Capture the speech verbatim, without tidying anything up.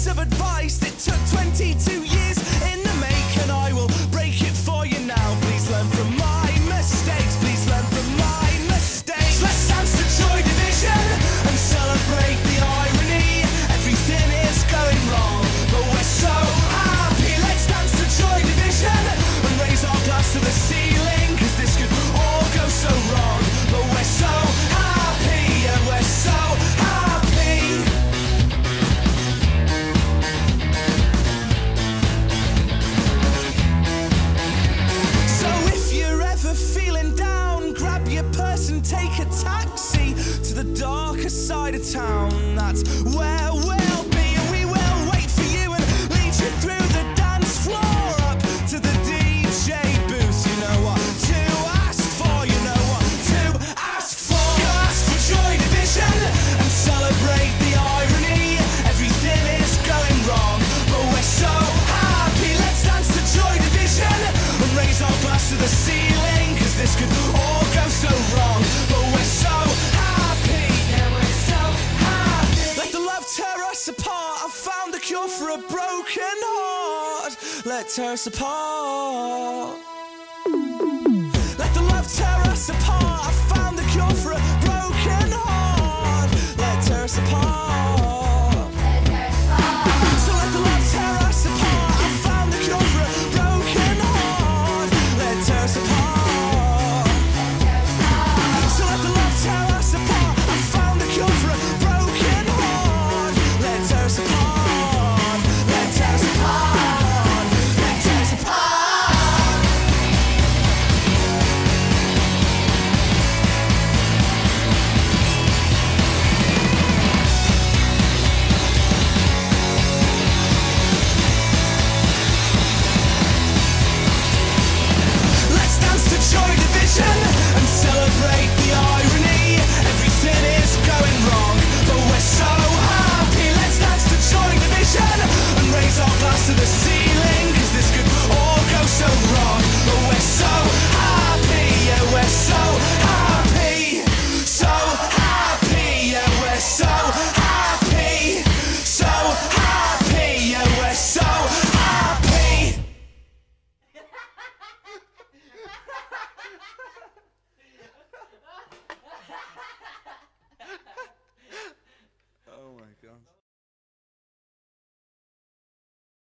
of advice that took twenty-two years in the making. I will break it for you now. Please learn from my mistakes. Please learn from my mistakes. Let's dance to Joy Division and celebrate the irony. Everything is going wrong, but we're so happy. Let's dance to Joy Division and raise our glass to the ceiling, 'cause this could all go so wrong, but we're so happy, and we're so happy. So if you're ever feeling down, grab your purse and take a taxi to the darker side of town. That's where we'll be, and we will wait for you and lead you through the dance floor up to the D J booth. You know what to ask for, you know what to ask for. You ask for Joy Division and celebrate the irony. Everything is going wrong, but we're so happy. Let's dance to Joy Division and raise our glass to the ceiling, 'cause this could all go so wrong, but we're so happy, yeah, we're so happy. Let the love tear us apart. I've found the cure for a broken heart. Let tear us apart.